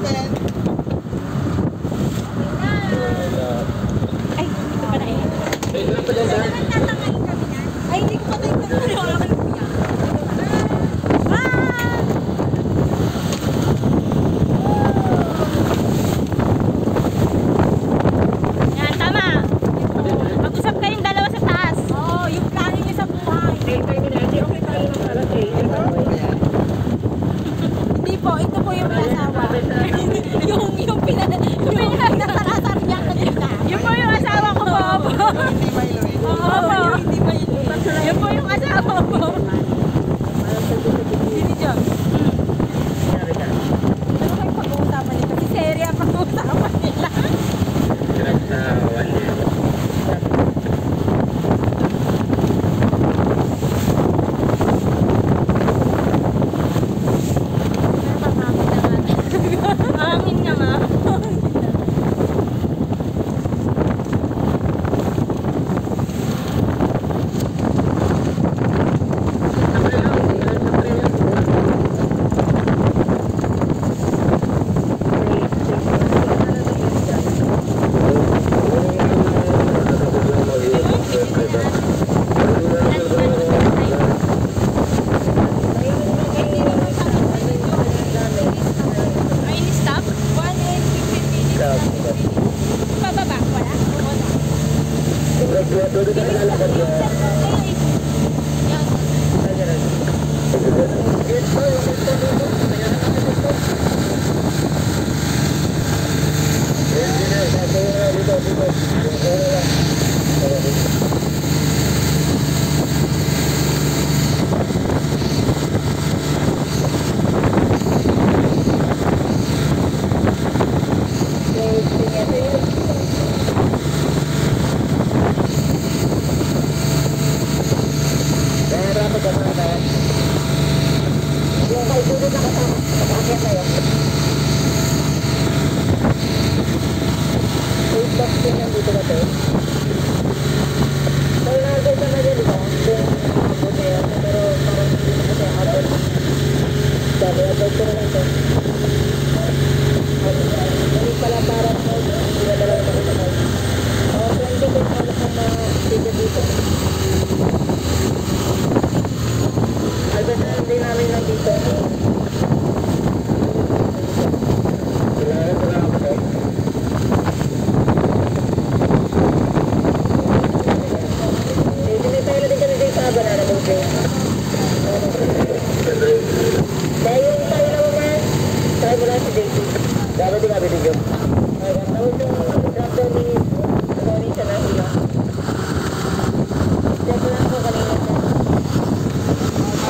Ay, ito pa na eh. Ay, hindi ko pa tayo nagkakaroon. Yan, tama. Mag-usap kayong dalawa sa taas. Oo, yung plano niyo sa buhay. Hindi po, ito po yung asawa. yung pinasarasar niya kanina. Yun po yung asawa ko po. Hindi may Lloyd. Oo, hindi ba yun? Yun po yung asawa ko. Sino dyan? Ano kayo pag-uusapan nito? Si Seri ang pag-uusapan nila. Hangin nga nga. Ay, ni-stop? 1 and 15 minutes. Pababa, wala? Yan.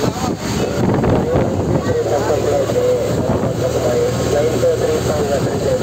Lain tu 3 tahun